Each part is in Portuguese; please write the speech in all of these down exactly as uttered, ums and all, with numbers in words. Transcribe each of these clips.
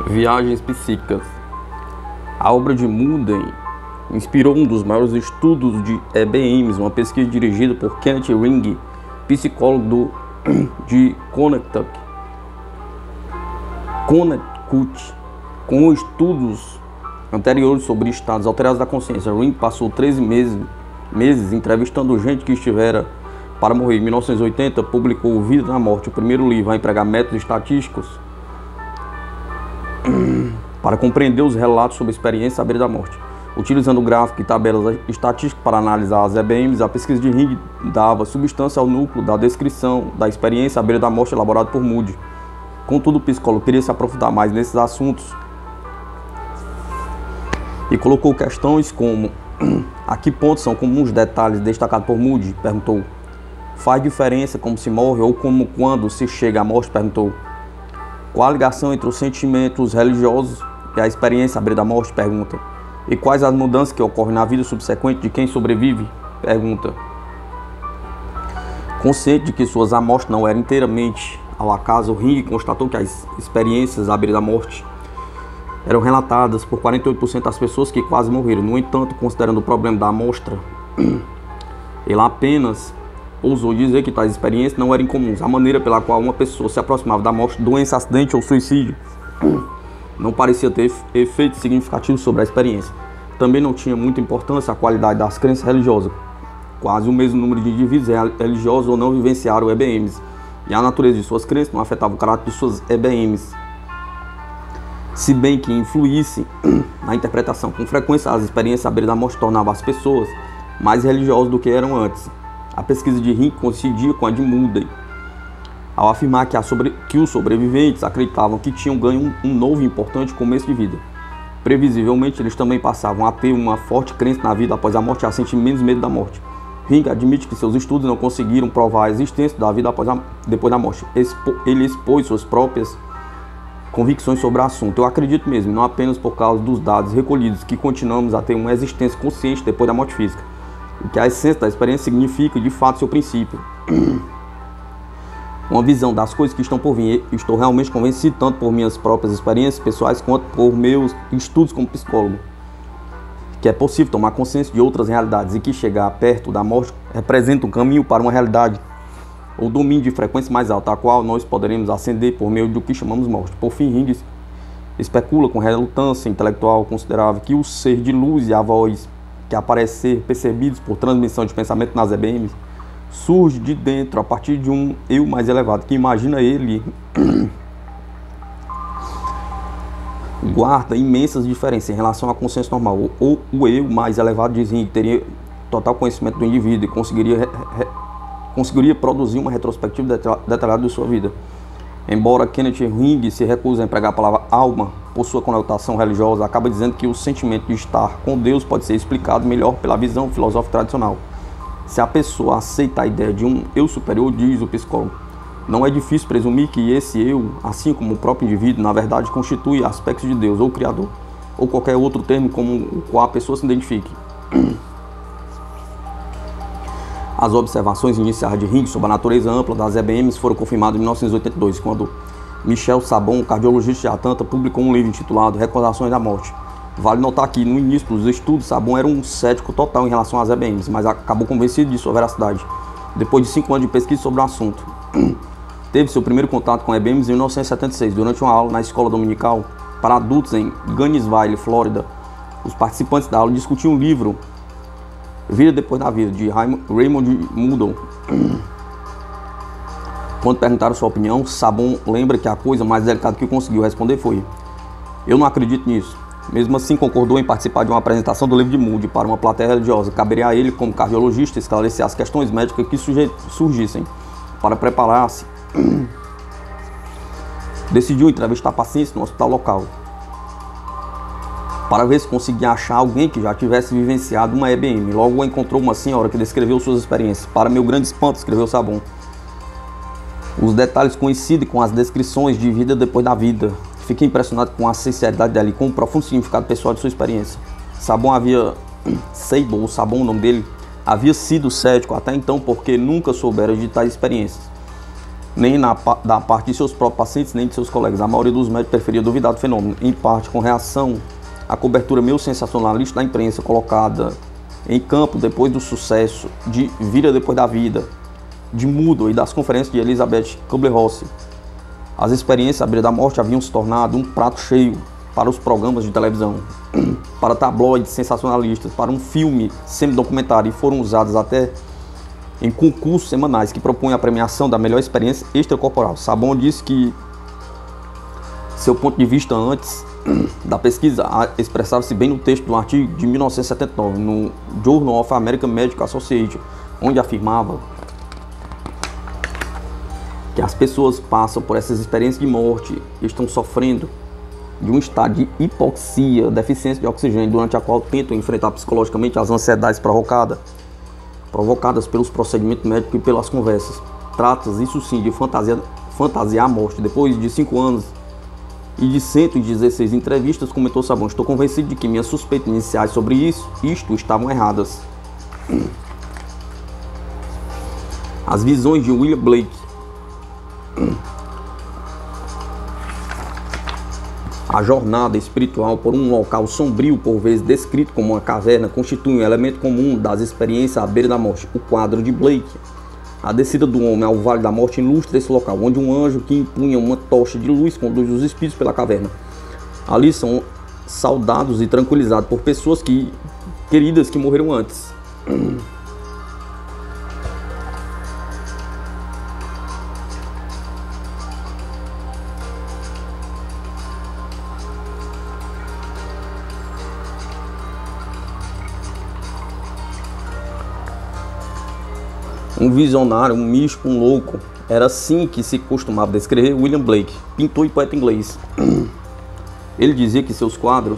Viagens psíquicas. A obra de Mulder inspirou um dos maiores estudos de E B Ms, uma pesquisa dirigida por Kenneth Ring, psicólogo do, de Connecticut, Connecticut, com estudos anteriores sobre estados alterados da consciência. Ring passou treze meses, meses entrevistando gente que estivera para morrer. Em mil novecentos e oitenta, publicou Vida na Morte, o primeiro livro a empregar métodos estatísticos para compreender os relatos sobre a experiência à beira da morte. Utilizando gráfico e tabelas estatísticas para analisar as E B Ms, a pesquisa de Ring dava substância ao núcleo da descrição da experiência à beira da morte elaborada por Moody. Contudo, o psicólogo queria se aprofundar mais nesses assuntos e colocou questões como: a que ponto são comuns detalhes destacados por Moody? Perguntou. Faz diferença como se morre ou como quando se chega à morte? Perguntou. Qual a ligação entre os sentimentos religiosos e a experiência à beira da morte? Pergunta. E quais as mudanças que ocorrem na vida subsequente de quem sobrevive? Pergunta. Consciente de que suas amostras não eram inteiramente ao acaso, Ring constatou que as experiências à beira da morte eram relatadas por quarenta e oito por cento das pessoas que quase morreram. No entanto, considerando o problema da amostra, ele apenas ousou dizer que tais experiências não eram incomuns. A maneira pela qual uma pessoa se aproximava da morte, doença, acidente ou suicídio não parecia ter efeito significativo sobre a experiência. Também não tinha muita importância a qualidade das crenças religiosas. Quase o mesmo número de indivíduos religiosos ou não vivenciaram E B Ms, e a natureza de suas crenças não afetava o caráter de suas E B Ms, se bem que influísse na interpretação. Com frequência, as experiências à beira da morte tornavam as pessoas mais religiosas do que eram antes. A pesquisa de Ring coincidia com a de Mulder, ao afirmar que, a sobre... que os sobreviventes acreditavam que tinham ganho um, um novo e importante começo de vida. Previsivelmente, eles também passavam a ter uma forte crença na vida após a morte e a sentir menos medo da morte. Ring admite que seus estudos não conseguiram provar a existência da vida após a... depois da morte. Expo... Ele expôs suas próprias convicções sobre o assunto. Eu acredito mesmo, não apenas por causa dos dados recolhidos, que continuamos a ter uma existência consciente depois da morte física. O que a essência da experiência significa, de fato, seu princípio. Uma visão das coisas que estão por vir. Estou realmente convencido, tanto por minhas próprias experiências pessoais, quanto por meus estudos como psicólogo, que é possível tomar consciência de outras realidades e que chegar perto da morte representa um caminho para uma realidade ou domínio de frequência mais alta, a qual nós poderemos ascender por meio do que chamamos morte. Por fim, Ring especula com relutância intelectual considerável que o ser de luz e a voz que aparece ser percebidos por transmissão de pensamento nas E B Ms surge de dentro a partir de um eu mais elevado, que imagina ele guarda imensas diferenças em relação à consciência normal. Ou o eu mais elevado, diz Ring, teria total conhecimento do indivíduo e conseguiria, re, re, conseguiria produzir uma retrospectiva detalhada de sua vida. Embora Kenneth Ring se recuse a empregar a palavra alma por sua conotação religiosa, acaba dizendo que o sentimento de estar com Deus pode ser explicado melhor pela visão filosófica tradicional. Se a pessoa aceita a ideia de um eu superior, diz o psicólogo, não é difícil presumir que esse eu, assim como o próprio indivíduo, na verdade constitui aspectos de Deus ou Criador, ou qualquer outro termo com o qual a pessoa se identifique. As observações iniciais de Ring sobre a natureza ampla das E B Ms foram confirmadas em mil novecentos e oitenta e dois, quando Michel Sabon, cardiologista de Atlanta, publicou um livro intitulado Recordações da Morte. Vale notar que, no início dos estudos, Sabon era um cético total em relação às E B Ms, mas acabou convencido de sua veracidade, depois de cinco anos de pesquisa sobre o assunto. Teve seu primeiro contato com E B Ms em mil novecentos e setenta e seis, durante uma aula na escola dominical para adultos em Gainesville, Flórida. Os participantes da aula discutiam um livro, Vida Depois da Vida, de Raymond Mulder. Quando perguntaram sua opinião, Sabon lembra que a coisa mais delicada que conseguiu responder foi: eu não acredito nisso. Mesmo assim, concordou em participar de uma apresentação do livro de Moody para uma plateia religiosa. Caberia a ele, como cardiologista, esclarecer as questões médicas que surgissem. Para preparar-se, decidiu entrevistar pacientes no hospital local, para ver se conseguia achar alguém que já tivesse vivenciado uma E B M. Logo encontrou uma senhora que descreveu suas experiências. Para meu grande espanto, escreveu Sabon, os detalhes coincidem com as descrições de vida depois da vida. Fiquei impressionado com a sinceridade dela e com o profundo significado pessoal de sua experiência. Sabon havia, Sabon, ou Sabon, o nome dele, havia sido cético até então porque nunca soubera de tais experiências. nem na, da parte de seus próprios pacientes, nem de seus colegas. A maioria dos médicos preferia duvidar do fenômeno, em parte com reação à cobertura meio sensacionalista da imprensa colocada em campo depois do sucesso de Vida Depois da Vida, de Mudo e das conferências de Elizabeth Kubler-Ross. As experiências à beira da morte haviam se tornado um prato cheio para os programas de televisão, para tabloides sensacionalistas, para um filme semi-documentário, e foram usadas até em concursos semanais que propõem a premiação da melhor experiência extracorporal. Sabon disse que seu ponto de vista antes da pesquisa expressava-se bem no texto de um artigo de mil novecentos e setenta e nove no Journal of American Medical Association, onde afirmava que as pessoas passam por essas experiências de morte e estão sofrendo de um estado de hipoxia, deficiência de oxigênio, durante a qual tentam enfrentar psicologicamente as ansiedades provocadas, provocadas pelos procedimentos médicos e pelas conversas. Trata-se, isso sim, de fantasia, fantasiar a morte. Depois de cinco anos e de cento e dezesseis entrevistas, comentou Sabon, estou convencido de que minhas suspeitas iniciais sobre isso, isto estavam erradas. As visões de William Blake. A jornada espiritual por um local sombrio, por vezes descrito como uma caverna, constitui um elemento comum das experiências à beira da morte. O quadro de Blake, A Descida do Homem ao Vale da Morte, ilustra esse local, onde um anjo que empunha uma tocha de luz conduz os espíritos pela caverna. Ali são saudados e tranquilizados por pessoas que, queridas que morreram antes. Um visionário, um místico, um louco. Era assim que se costumava descrever William Blake, pintor e poeta inglês. Ele dizia que seus quadros,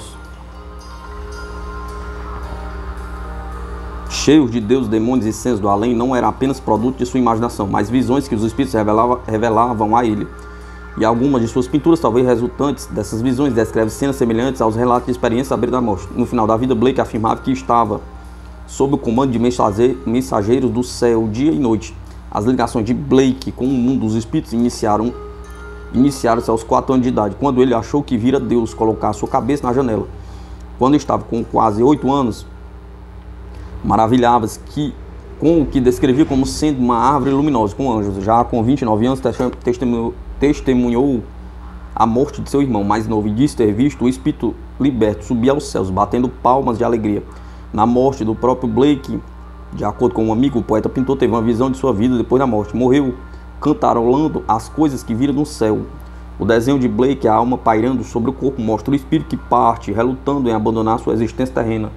cheios de deuses, demônios e seres do além, não eram apenas produto de sua imaginação, mas visões que os espíritos revelavam, revelavam a ele. E algumas de suas pinturas, talvez resultantes dessas visões, descrevem cenas semelhantes aos relatos de experiências à beira da morte. No final da vida, Blake afirmava que estava sob o comando de mensageiros do céu dia e noite. As ligações de Blake com o mundo dos espíritos iniciaram iniciaram-se aos quatro anos de idade, quando ele achou que vira Deus colocar sua cabeça na janela. Quando estava com quase oito anos, maravilhava-se que, com o que descrevia como sendo uma árvore luminosa com anjos. Já com vinte e nove anos, testemunhou, testemunhou a morte de seu irmão mais novo e disse ter visto o espírito liberto subir aos céus, batendo palmas de alegria. Na morte do próprio Blake, de acordo com um amigo, o poeta pintor teve uma visão de sua vida depois da morte. Morreu cantarolando as coisas que vira no céu. O desenho de Blake, a alma pairando sobre o corpo, mostra o espírito que parte, relutando em abandonar sua existência terrena.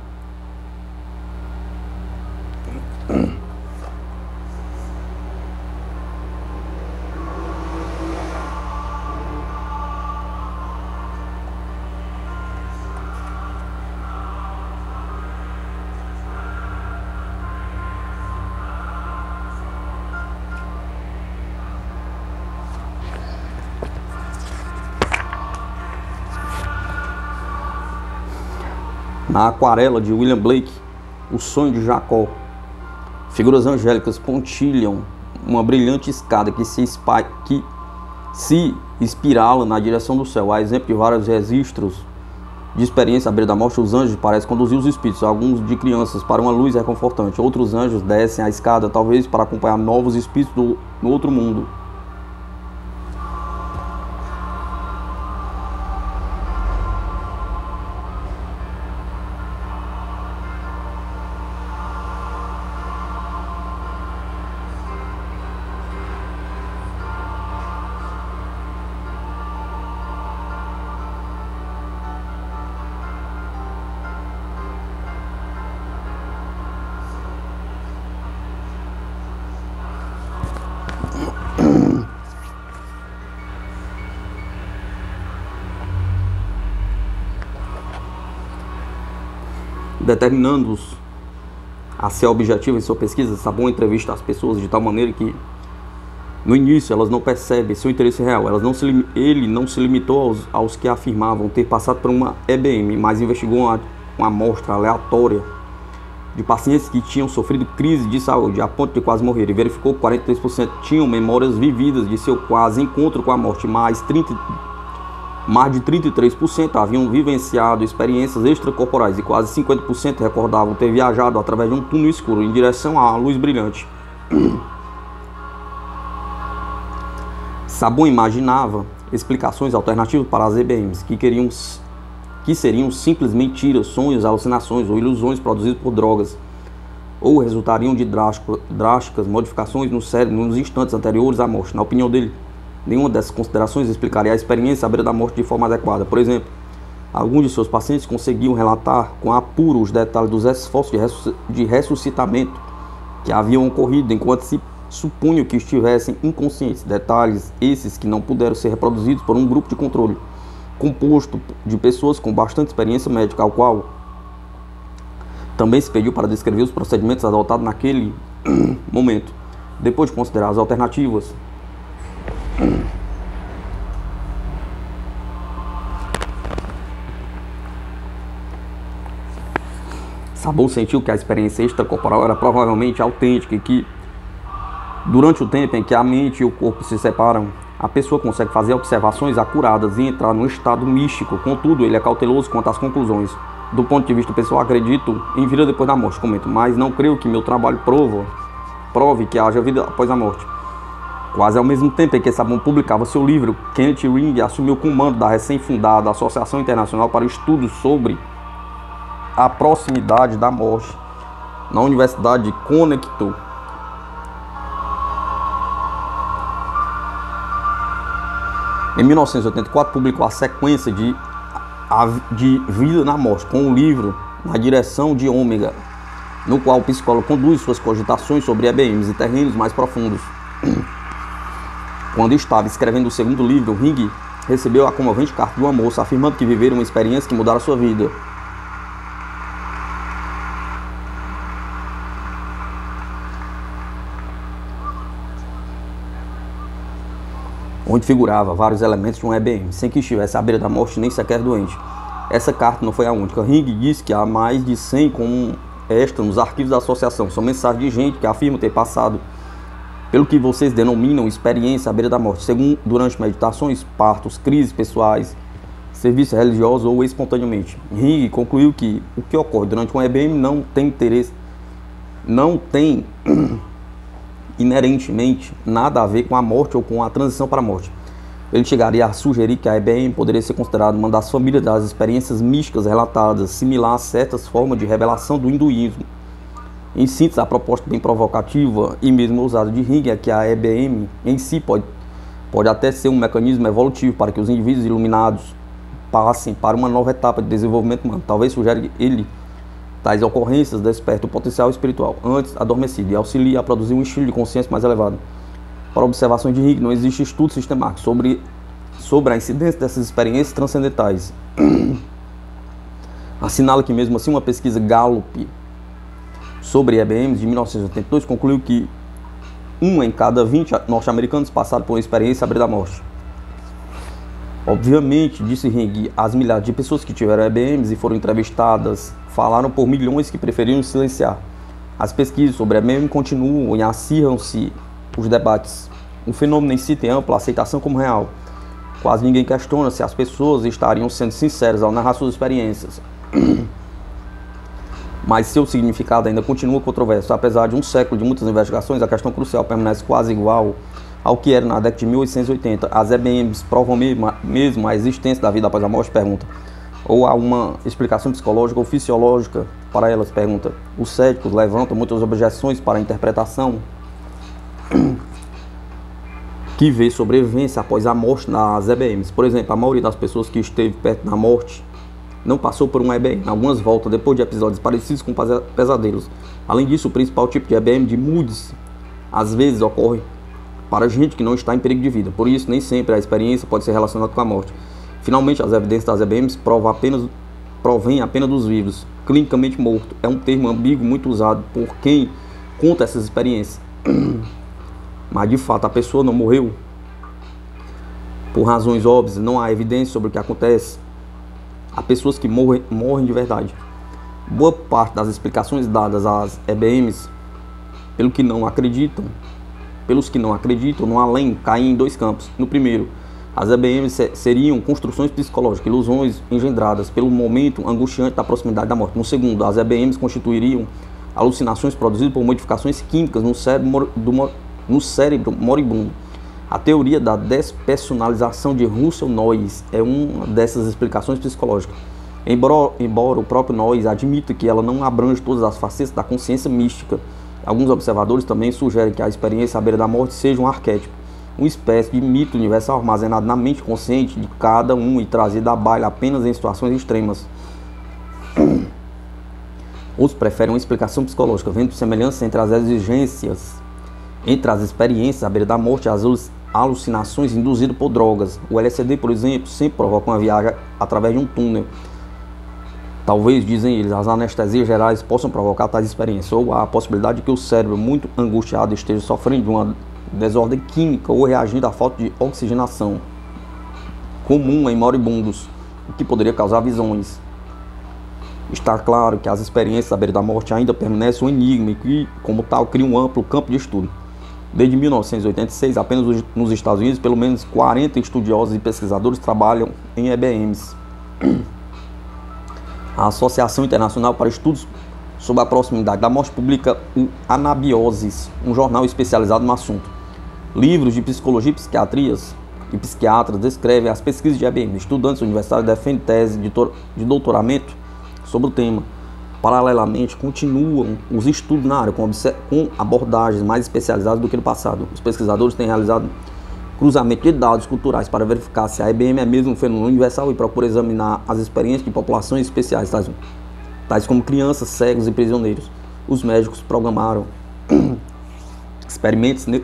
Na aquarela de William Blake, O Sonho de Jacó, figuras angélicas pontilham uma brilhante escada que se, espa... que se espirala na direção do céu. A exemplo de vários registros de experiência à beira da morte, os anjos parecem conduzir os espíritos, alguns de crianças, para uma luz reconfortante. Outros anjos descem a escada, talvez para acompanhar novos espíritos do... no outro mundo. Determinando-os a ser objetivo em sua pesquisa, Sabon entrevista as pessoas de tal maneira que, no início, elas não percebem seu interesse real. Elas não se, ele não se limitou aos, aos que afirmavam ter passado por uma E B M, mas investigou uma, uma amostra aleatória de pacientes que tinham sofrido crise de saúde a ponto de quase morrer, e verificou que quarenta e três por cento tinham memórias vividas de seu quase encontro com a morte, mais, trinta, mais de trinta e três por cento haviam vivenciado experiências extracorporais e quase cinquenta por cento recordavam ter viajado através de um túnel escuro em direção à luz brilhante. Sabon imaginava explicações alternativas para as E B Ms, que, queriam, que seriam simples mentiras, sonhos, alucinações ou ilusões produzidas por drogas, ou resultariam de drástico, drásticas modificações no cérebro nos instantes anteriores à morte. Na opinião dele, nenhuma dessas considerações explicaria a experiência à beira da morte de forma adequada. Por exemplo, alguns de seus pacientes conseguiam relatar com apuro os detalhes dos esforços de, ressusc de ressuscitamento que haviam ocorrido enquanto se supunham que estivessem inconscientes, detalhes esses que não puderam ser reproduzidos por um grupo de controle, composto de pessoas com bastante experiência médica, ao qual também se pediu para descrever os procedimentos adotados naquele momento. Depois de considerar as alternativas, Sabon sentiu que a experiência extracorporal era provavelmente autêntica e que, durante o tempo em que a mente e o corpo se separam, a pessoa consegue fazer observações acuradas e entrar num estado místico. Contudo, ele é cauteloso quanto às conclusões. Do ponto de vista pessoal, acredito em vida depois da morte, comento, mas não creio que meu trabalho prova, prove que haja vida após a morte. Quase ao mesmo tempo em que Sabon publicava seu livro, Kent Ring assumiu o comando da recém-fundada Associação Internacional para Estudos sobre a Proximidade da Morte, na Universidade de Connecticut. Em mil novecentos e oitenta e quatro, publicou a sequência de, de Vida na Morte, com o livro Na Direção de Ômega, no qual o psicólogo conduz suas cogitações sobre E B Ms e terrenos mais profundos. Quando estava escrevendo o segundo livro, Ring recebeu a comovente carta de uma moça afirmando que viveram uma experiência que mudara sua vida. Onde figurava vários elementos de um E B M, sem que estivesse à beira da morte nem sequer doente. Essa carta não foi a única. Ring disse que há mais de cem como esta nos arquivos da associação. São mensagens de gente que afirma ter passado pelo que vocês denominam experiência à beira da morte, segundo durante meditações, partos, crises pessoais, serviços religiosos ou espontaneamente. Ring concluiu que o que ocorre durante um E B M não tem interesse, não tem inerentemente nada a ver com a morte ou com a transição para a morte. Ele chegaria a sugerir que a E B M poderia ser considerada uma das famílias das experiências místicas relatadas, similar a certas formas de revelação do hinduísmo. Em síntese, a proposta bem provocativa e mesmo ousada de Ring é que a E B M em si pode, pode até ser um mecanismo evolutivo para que os indivíduos iluminados passem para uma nova etapa de desenvolvimento humano. Talvez sugere ele tais ocorrências despertam o potencial espiritual antes adormecido e auxilia a produzir um estilo de consciência mais elevado. Para observações de Ring, não existe estudo sistemático sobre, sobre a incidência dessas experiências transcendentais. Assinala que mesmo assim uma pesquisa Gallup sobre E B Ms de mil novecentos e oitenta e dois concluiu que um em cada vinte norte-americanos passaram por uma experiência à beira da morte. Obviamente, disse Ring, as milhares de pessoas que tiveram E B Ms e foram entrevistadas falaram por milhões que preferiram silenciar. As pesquisas sobre E B M continuam e acirram-se os debates. O fenômeno em si tem ampla aceitação como real. Quase ninguém questiona se as pessoas estariam sendo sinceras ao narrar suas experiências. Mas seu significado ainda continua controverso. Apesar de um século de muitas investigações, a questão crucial permanece quase igual ao que era na década de mil oitocentos e oitenta. As E B Ms provam mesmo a existência da vida após a morte? Pergunta. Ou há uma explicação psicológica ou fisiológica para elas? Pergunta. Os céticos levantam muitas objeções para a interpretação que vê sobrevivência após a morte nas E B Ms. Por exemplo, a maioria das pessoas que esteve perto da morte não passou por um E B M. Algumas voltam depois de episódios parecidos com pesadelos. Além disso, o principal tipo de E B M de Moods às vezes ocorre para gente que não está em perigo de vida. Por isso, nem sempre a experiência pode ser relacionada com a morte. Finalmente, as evidências das E B Ms provam apenas, provêm apenas dos vivos. Clinicamente morto é um termo ambíguo muito usado por quem conta essas experiências. Mas de fato a pessoa não morreu. Por razões óbvias, não há evidência sobre o que acontece. Há pessoas que morrem, morrem de verdade. Boa parte das explicações dadas às E B Ms, pelo que não acreditam, pelos que não acreditam no além, caem em dois campos. No primeiro, as E B Ms seriam construções psicológicas, ilusões engendradas pelo momento angustiante da proximidade da morte. No segundo, as E B Ms constituiriam alucinações produzidas por modificações químicas no cérebro, do, no cérebro moribundo. A teoria da despersonalização de Russell Noyes é uma dessas explicações psicológicas. Embora, embora o próprio Noyes admita que ela não abrange todas as facetas da consciência mística, alguns observadores também sugerem que a experiência à beira da morte seja um arquétipo, uma espécie de mito universal armazenado na mente consciente de cada um e trazido à baila apenas em situações extremas. Outros preferem uma explicação psicológica, vendo semelhança entre as exigências, entre as experiências à beira da morte e as alucinações induzidas por drogas. O L S D, por exemplo, sempre provoca uma viagem através de um túnel. Talvez, dizem eles, as anestesias gerais possam provocar tais experiências, ou há a possibilidade de que o cérebro muito angustiado esteja sofrendo de uma desordem química ou reagindo à falta de oxigenação comum em moribundos, o que poderia causar visões. Está claro que as experiências à beira da morte ainda permanecem um enigma e que, como tal, criam um amplo campo de estudo. Desde mil novecentos e oitenta e seis, apenas nos Estados Unidos, pelo menos quarenta estudiosos e pesquisadores trabalham em E B Ms. A Associação Internacional para Estudos sobre a Proximidade da Morte publica o Anabioses, um jornal especializado no assunto. Livros de psicologia e psiquiatrias e psiquiatras descrevem as pesquisas de E B M. Estudantes universitários defendem tese de doutoramento sobre o tema. Paralelamente, continuam os estudos na área com, com abordagens mais especializadas do que no passado. Os pesquisadores têm realizado cruzamento de dados culturais para verificar se a E B M é mesmo um fenômeno universal e procuram examinar as experiências de populações especiais, tais, tais como crianças, cegos e prisioneiros. Os médicos programaram experimentos ne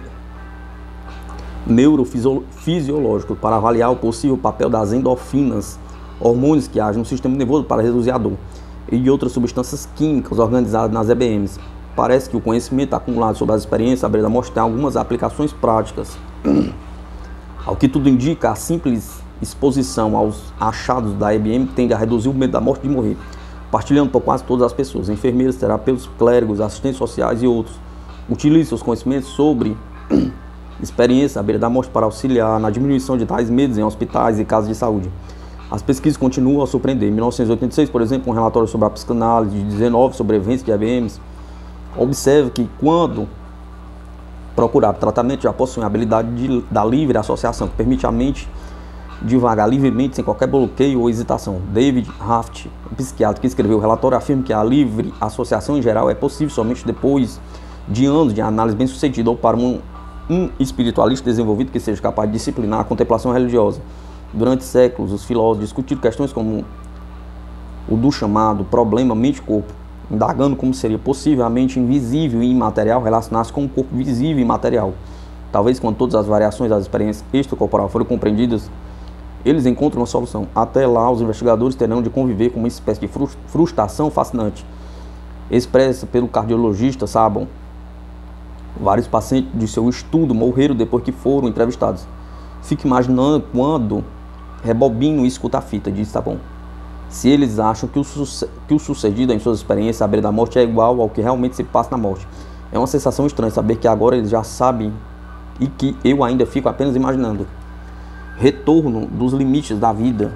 neurofisiológicos para avaliar o possível papel das endorfinas, hormônios que agem no sistema nervoso para reduzir a dor, e de outras substâncias químicas organizadas nas E B Ms. Parece que o conhecimento acumulado sobre as experiências à beira da morte tem algumas aplicações práticas. Ao que tudo indica, a simples exposição aos achados da E B M tende a reduzir o medo da morte de morrer, partilhando por quase todas as pessoas, enfermeiros, terapeutas, clérigos, assistentes sociais e outros. Utilizam seus conhecimentos sobre experiência à beira da morte para auxiliar na diminuição de tais medos em hospitais e casas de saúde. As pesquisas continuam a surpreender. Em mil novecentos e oitenta e seis, por exemplo, um relatório sobre a psicanálise de dezenove sobreviventes de E B Ms observa que quando procurar tratamento já possuem a habilidade de, da livre associação, que permite à mente divagar livremente sem qualquer bloqueio ou hesitação. David Haft, um psiquiatra que escreveu o relatório, afirma que a livre associação em geral é possível somente depois de anos de análise bem sucedida ou para um, um espiritualista desenvolvido que seja capaz de disciplinar a contemplação religiosa. Durante séculos, os filósofos discutiram questões como o do chamado problema mente-corpo, indagando como seria possível a mente invisível e imaterial relacionar-se com o corpo visível e imaterial. Talvez quando todas as variações das experiências extracorporais forem compreendidas, eles encontram uma solução. Até lá, os investigadores terão de conviver com uma espécie de frustração fascinante, expressa pelo cardiologista Sabon. Vários pacientes de seu estudo morreram depois que foram entrevistados. Fique imaginando quando rebobino e escuta a fita, disse Sabon. Se eles acham que o, que o sucedido em suas experiências à beira da morte é igual ao que realmente se passa na morte. É uma sensação estranha saber que agora eles já sabem e que eu ainda fico apenas imaginando. Retorno dos limites da vida.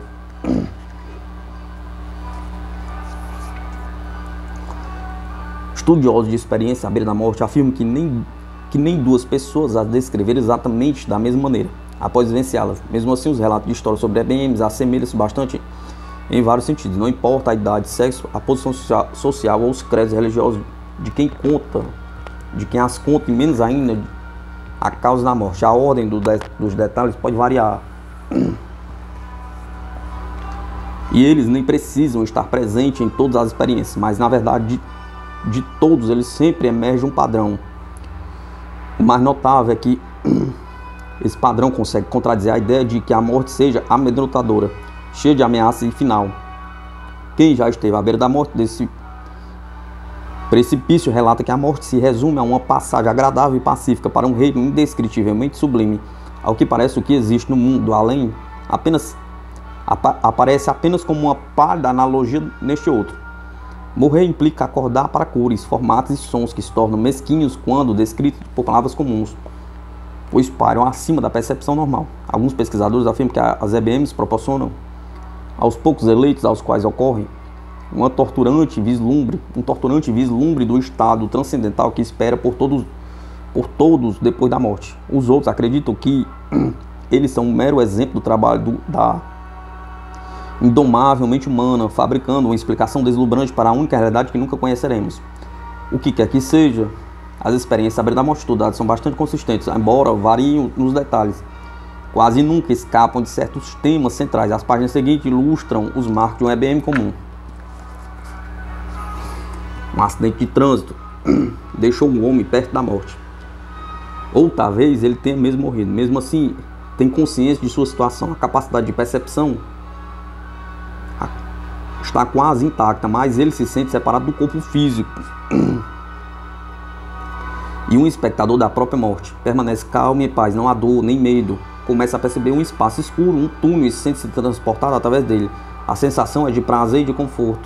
Estudiosos de experiência à beira da morte afirmam que nem, que nem duas pessoas as descreveram exatamente da mesma maneira após vivenciá-las. Mesmo assim, os relatos de histórias sobre E B Ms assemelham-se bastante em vários sentidos. Não importa a idade, sexo, a posição social, social ou os credos religiosos de quem conta, de quem as conta, e menos ainda a causa da morte. A ordem do de, dos detalhes pode variar. E eles nem precisam estar presentes em todas as experiências, mas na verdade de, de todos eles sempre emerge um padrão. O mais notável é que esse padrão consegue contradizer a ideia de que a morte seja amedrontadora, cheia de ameaças e final. Quem já esteve à beira da morte desse precipício relata que a morte se resume a uma passagem agradável e pacífica para um reino indescritivelmente sublime. Ao que parece, o que existe no mundo além apenas apa aparece apenas como uma pálida analogia neste outro. Morrer implica acordar para cores, formatos e sons que se tornam mesquinhos quando descritos por palavras comuns, pois param acima da percepção normal. Alguns pesquisadores afirmam que as E B Ms proporcionam aos poucos eleitos aos quais ocorrem uma torturante vislumbre, um torturante vislumbre do estado transcendental que espera por todos, por todos depois da morte. Os outros acreditam que eles são um mero exemplo do trabalho do, da indomável mente humana, fabricando uma explicação deslumbrante para a única realidade que nunca conheceremos. O que quer que seja, as experiências à beira da morte estudadas são bastante consistentes, embora variem nos detalhes. Quase nunca escapam de certos temas centrais. As páginas seguintes ilustram os marcos de um E B M comum. Um acidente de trânsito deixou um homem perto da morte. Ou talvez ele tenha mesmo morrido. Mesmo assim, tem consciência de sua situação. A capacidade de percepção está quase intacta, mas ele se sente separado do corpo físico. E um espectador da própria morte permanece calmo e em paz, não há dor nem medo. Começa a perceber um espaço escuro, um túnel, e se sente se transportado através dele. A sensação é de prazer e de conforto.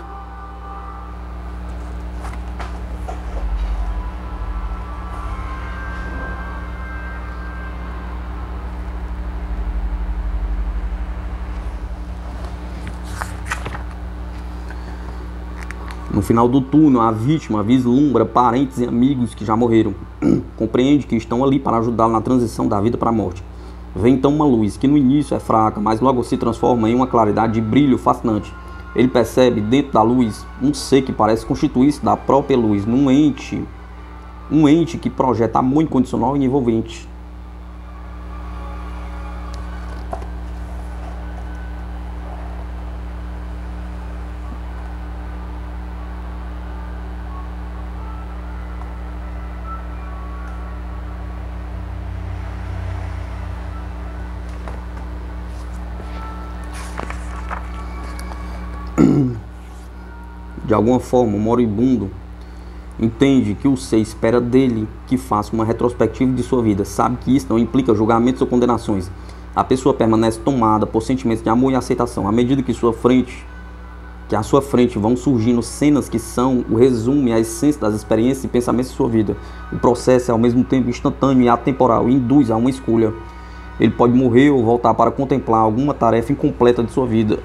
No final do túnel, a vítima vislumbra parentes e amigos que já morreram. Compreende que estão ali para ajudá-lo na transição da vida para a morte. Vê então uma luz, que no início é fraca, mas logo se transforma em uma claridade de brilho fascinante. Ele percebe dentro da luz um ser que parece constituir-se da própria luz, num ente, um ente que projeta amor incondicional e envolvente. De alguma forma, o moribundo entende que o ser espera dele que faça uma retrospectiva de sua vida. Sabe que isso não implica julgamentos ou condenações. A pessoa permanece tomada por sentimentos de amor e aceitação. À medida que sua frente, que à sua frente vão surgindo cenas que são o resumo e a essência das experiências e pensamentos de sua vida. O processo é ao mesmo tempo instantâneo e atemporal e induz a uma escolha. Ele pode morrer ou voltar para contemplar alguma tarefa incompleta de sua vida.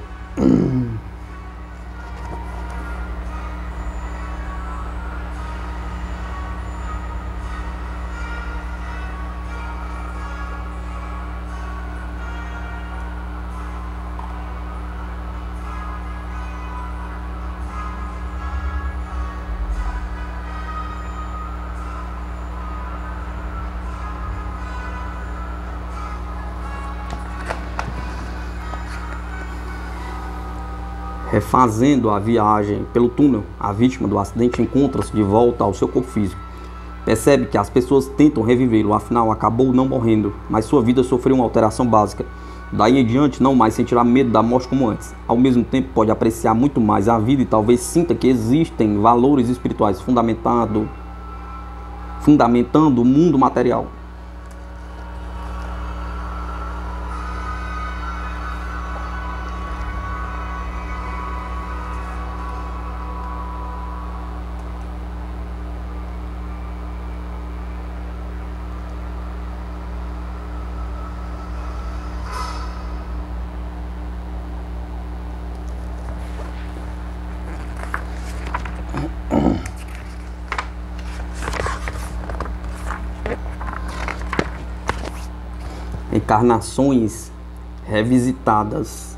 Refazendo a viagem pelo túnel, a vítima do acidente encontra-se de volta ao seu corpo físico. Percebe que as pessoas tentam revivê-lo, afinal acabou não morrendo, mas sua vida sofreu uma alteração básica. Daí em diante não mais sentirá medo da morte como antes. Ao mesmo tempo pode apreciar muito mais a vida e talvez sinta que existem valores espirituais fundamentado, fundamentando o mundo material. Encarnações revisitadas.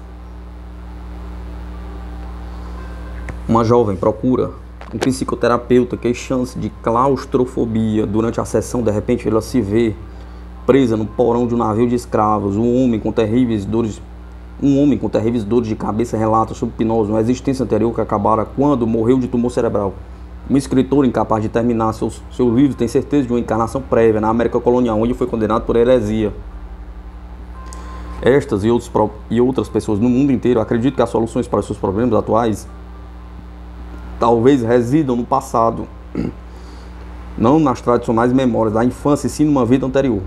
Uma jovem procura um psicoterapeuta queixando-se de claustrofobia. Durante a sessão, de repente, ela se vê presa no porão de um navio de escravos. Um homem com terríveis dores, um homem com terríveis dores de cabeça relata sobre hipnose uma existência anterior que acabara quando morreu de tumor cerebral. Um escritor incapaz de terminar seus, seu livro tem certeza de uma encarnação prévia na América colonial, onde foi condenado por heresia. Estas e, outros, e outras pessoas no mundo inteiro acreditam que as soluções para os seus problemas atuais talvez residam no passado, não nas tradicionais memórias da infância, e sim numa vida anterior.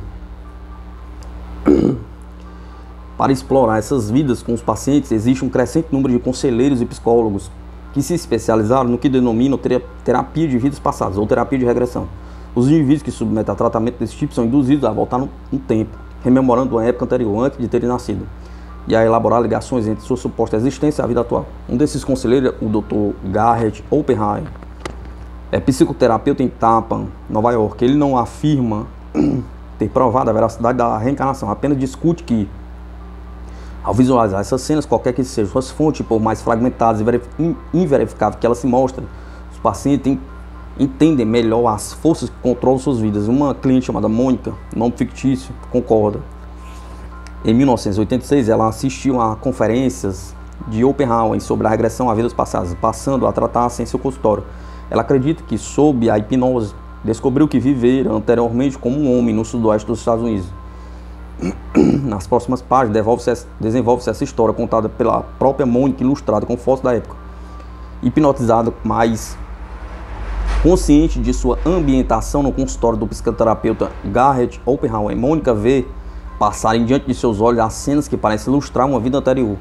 Para explorar essas vidas com os pacientes, existe um crescente número de conselheiros e psicólogos que se especializaram no que denominam terapia de vidas passadas ou terapia de regressão. Os indivíduos que submetem a tratamento desse tipo são induzidos a voltar no, no tempo, rememorando uma época anterior, antes de terem nascido, e a elaborar ligações entre sua suposta existência e a vida atual. Um desses conselheiros é o doutor Garrett Oppenheim, é psicoterapeuta em Tappan, Nova York. Ele não afirma ter provado a veracidade da reencarnação, apenas discute que, ao visualizar essas cenas, qualquer que sejam suas fontes, por mais fragmentadas e inverificáveis que elas se mostrem, os pacientes entendem melhor as forças que controlam suas vidas. Uma cliente chamada Mônica, nome fictício, concorda. Em mil novecentos e oitenta e seis, ela assistiu a conferências de Oppenheim sobre a regressão a vidas passadas, passando a tratar-se em seu consultório. Ela acredita que, sob a hipnose, descobriu que vivera anteriormente como um homem no sudoeste dos Estados Unidos. Nas próximas páginas, desenvolve-se essa história contada pela própria Mônica, ilustrada com fotos da época. Hipnotizada, mas consciente de sua ambientação no consultório do psicoterapeuta Garrett Oppenheim, Mônica vê passarem diante de seus olhos as cenas que parecem ilustrar uma vida anterior.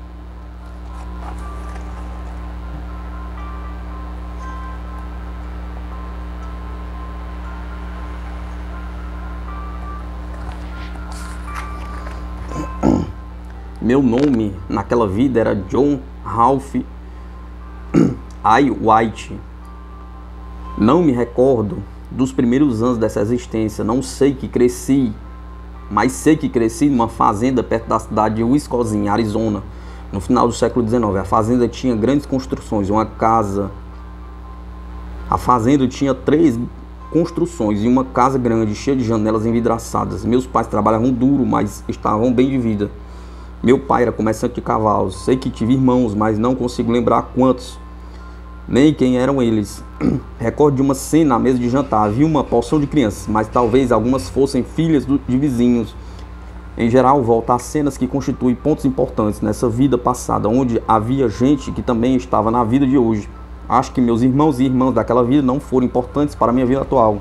Meu nome naquela vida era John Ralph I. White. Não me recordo dos primeiros anos dessa existência. Não sei que cresci, mas sei que cresci numa fazenda perto da cidade de Wisconsin, Arizona, no final do século dezenove. A fazenda tinha grandes construções, uma casa. A fazenda tinha três construções e uma casa grande, cheia de janelas envidraçadas. Meus pais trabalhavam duro, mas estavam bem de vida. Meu pai era comerciante de cavalos. Sei que tive irmãos, mas não consigo lembrar quantos, nem quem eram eles. Recordo de uma cena na mesa de jantar. Havia uma porção de crianças, mas talvez algumas fossem filhas do, de vizinhos. Em geral, volta às cenas que constituem pontos importantes nessa vida passada, onde havia gente que também estava na vida de hoje. Acho que meus irmãos e irmãs daquela vida não foram importantes para a minha vida atual.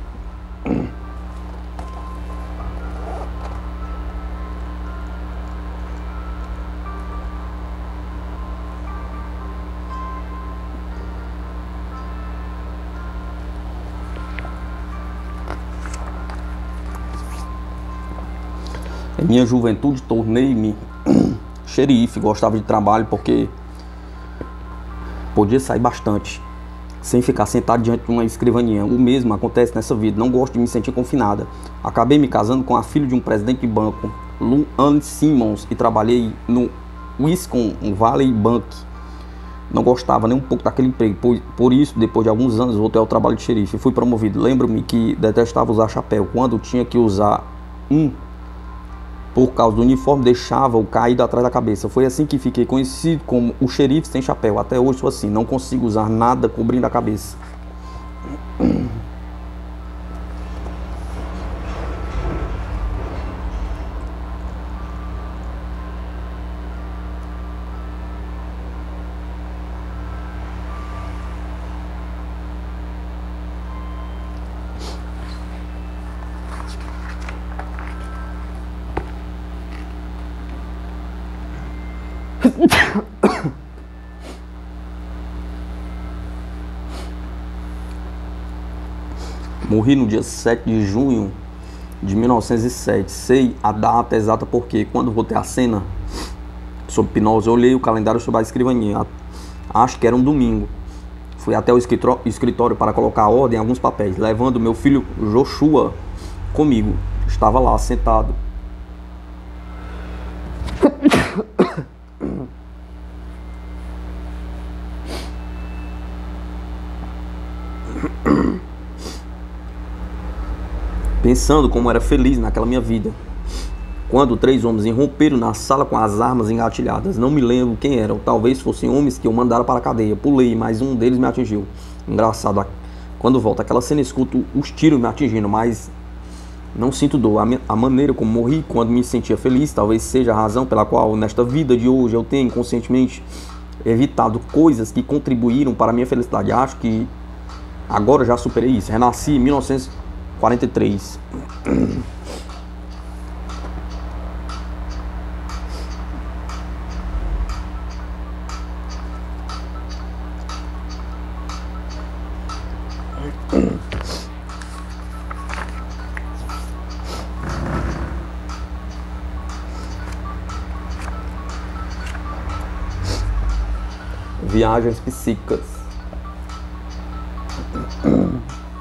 Em minha juventude, tornei-me xerife. Gostava de trabalho porque podia sair bastante, sem ficar sentado diante de uma escrivaninha. O mesmo acontece nessa vida. Não gosto de me sentir confinada. Acabei me casando com a filha de um presidente de banco, Lou Anne Simmons, e trabalhei no Wisconsin Valley Bank. Não gostava nem um pouco daquele emprego. Por, por isso, depois de alguns anos, voltei ao trabalho de xerife. Fui promovido. Lembro-me que detestava usar chapéu. Quando tinha que usar um, por causa do uniforme, deixava-o caído atrás da cabeça. Foi assim que fiquei conhecido como o xerife sem chapéu. Até hoje sou assim, não consigo usar nada cobrindo a cabeça. Morri no dia sete de junho de mil novecentos e sete. Sei a data exata porque, quando voltei à cena sob hipnose, eu olhei o calendário sobre a escrivaninha. Acho que era um domingo. Fui até o escritório para colocar a ordem em alguns papéis, levando meu filho Joshua comigo. Estava lá, sentado. Pensando como era feliz naquela minha vida, quando três homens irromperam na sala com as armas engatilhadas. Não me lembro quem eram, talvez fossem homens que eu mandara para a cadeia. Pulei, mas um deles me atingiu. Engraçado, quando volta aquela cena, escuto os tiros me atingindo, mas não sinto dor. A, a maneira como morri, quando me sentia feliz, talvez seja a razão pela qual nesta vida de hoje eu tenho inconscientemente evitado coisas que contribuíram para a minha felicidade. Acho que agora já superei isso. Renasci em mil novecentos e quarenta e três. Viagens psíquicas.